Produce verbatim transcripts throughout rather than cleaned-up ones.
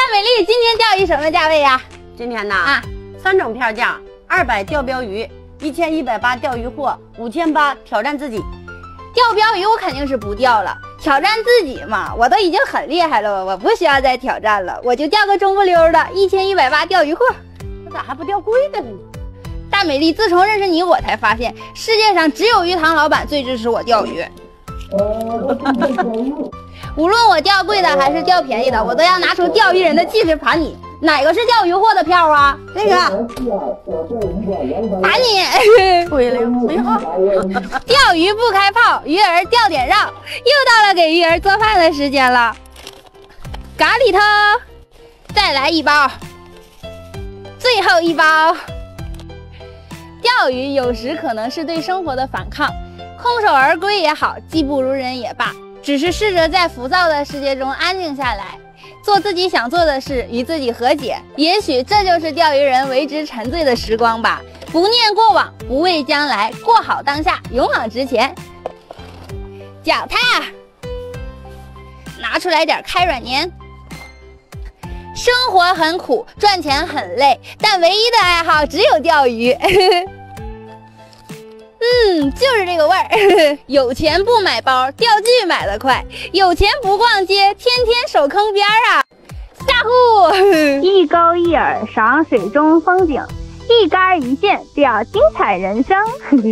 美丽，今天钓鱼什么价位呀？ 今天呢啊，三种票价，二百钓标鱼，一千一百八钓鱼货，五千八挑战自己。 钓标鱼我肯定是不钓了，挑战自己嘛，我都已经很厉害了，我不需要再挑战了，我就钓个中不溜的，一千一百八钓鱼货。 那咋还不钓贵的呢？ 大美丽，自从认识你，我才发现世界上只有鱼塘老板最支持我钓鱼。无论我钓贵的还是钓便宜的，我都要拿出钓鱼人的气势盘你。哪个是钓鱼货的票啊？这个，盘你！ 贵了，没好。 钓鱼不开炮，鱼儿钓点绕。又到了给鱼儿做饭的时间了。咖喱头，再来一包，最后一包。钓鱼有时可能是对生活的反抗，空手而归也好，技不如人也罢，只是试着在浮躁的世界中安静下来，做自己想做的事，与自己和解。也许这就是钓鱼人为之沉醉的时光吧。不念过往，不畏将来，过好当下，勇往直前。脚踏，拿出来点开软粘。生活很苦，赚钱很累，但唯一的爱好只有钓鱼。嗯，就是这个味儿。有钱不买包，钓具买得快；有钱不逛街，天天守坑边啊。下户， 一钩一饵赏水中风景，一竿一线钓精彩人生。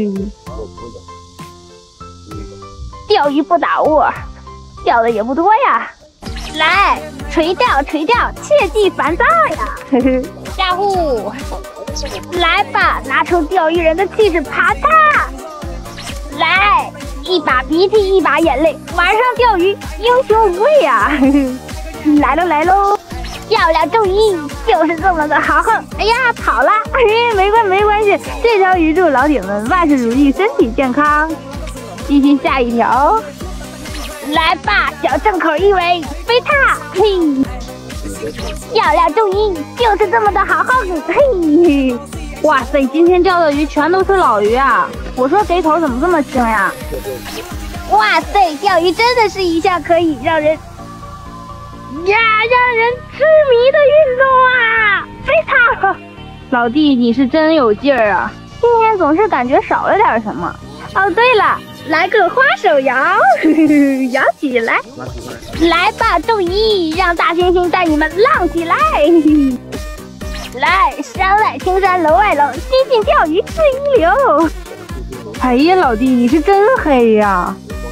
钓鱼不打窝，钓的也不多呀。来，垂钓垂钓，切忌烦躁呀！ 下户， 来吧，拿出钓鱼人的气势，爬它！来，一把鼻涕一把眼泪，晚上钓鱼英雄无畏呀！来喽来喽，漂亮注意，就是这么的豪横！哎呀，跑了！哎，没关没关系，这条鱼祝老铁们万事如意，身体健康。继续下一条。来吧，小正口一尾，飞踏，嘿，漂亮注意，就是这么的好好，嘿，哇塞，今天钓的鱼全都是老鱼啊！我说给口怎么这么轻呀？哇塞，钓鱼真的是一项可以让人呀让人痴迷的运动啊！飞踏，老弟你是真有劲儿啊！今天总是感觉少了点什么。哦，对了。来个花手摇，摇起来！来吧，注意，让大猩猩带你们浪起来！来，山外青山楼外楼，西进钓鱼是一流。哎呀，老弟，你是真黑呀！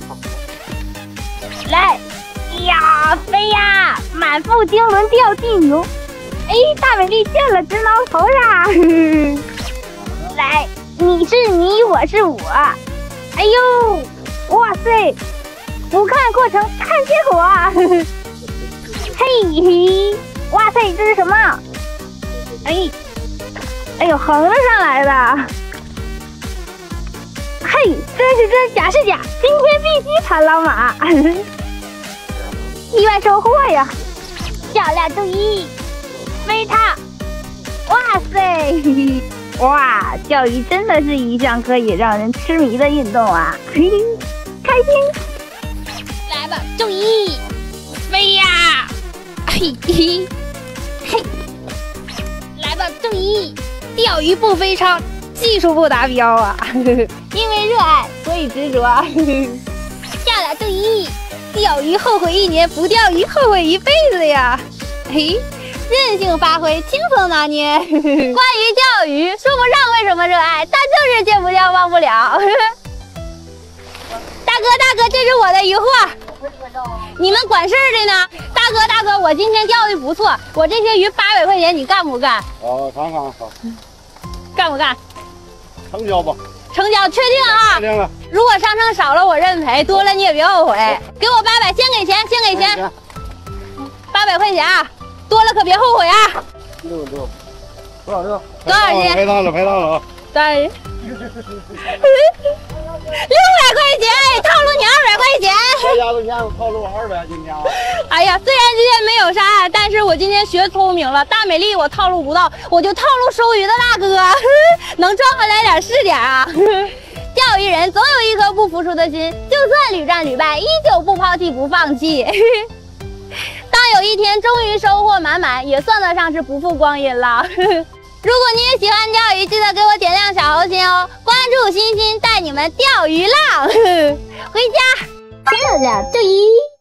来，呀，飞呀，满腹经纶钓金牛。哎，大美丽见了直挠头呀！来，你是你，我是我。哎呦，哇塞！不看过程，看结果啊！嘿嘿，哇塞，这是什么？哎，哎呦，横着上来的。嘿，真是真，假是假，今天必须产老马！意外收获呀！漂亮，注意，飞踏！哇塞！哇，钓鱼真的是一项可以让人痴迷的运动啊！嘿嘿，开心！ 来吧，注意，飞呀！嘿嘿嘿，来吧，注意，钓鱼不飞超，技术不达标啊！因为热爱，所以执着。漂亮，注意，钓鱼后悔一年，不钓鱼后悔一辈子呀！嘿。任性发挥，轻松拿捏。关于钓鱼，说不上为什么热爱，但就是戒不掉，忘不了。大哥，大哥，这是我的鱼货，你们管事儿的呢？大哥，大哥，我今天钓的不错，我这些鱼八百块钱，你干不干？ 哦，看看好， 干不干？ 成交吧。 成交，确定啊？ 确定了。 如果上秤少了，我认赔；多了你也别后悔。给我八百，先给钱，先给钱。八百块钱啊！多了可别后悔啊！ 六六，多少六？ 多少钱？ 赔到了，赔到了啊！ 多少钱？六百块钱，套路你二百块钱。 这家今天我套路我二百，今天。 哎呀，虽然今天没有啥案，但是我今天学聪明了。大美丽我套路不到，我就套路收鱼的大哥，能赚回来点是点啊！钓鱼人总有一颗不服输的心，就算屡战屡败，依旧不抛弃不放弃。当有一天终于收获满满，也算得上是不负光阴了。如果你也喜欢钓鱼，记得给我点亮小红心哦！关注欣欣带你们钓鱼浪，回家。 漂亮，对。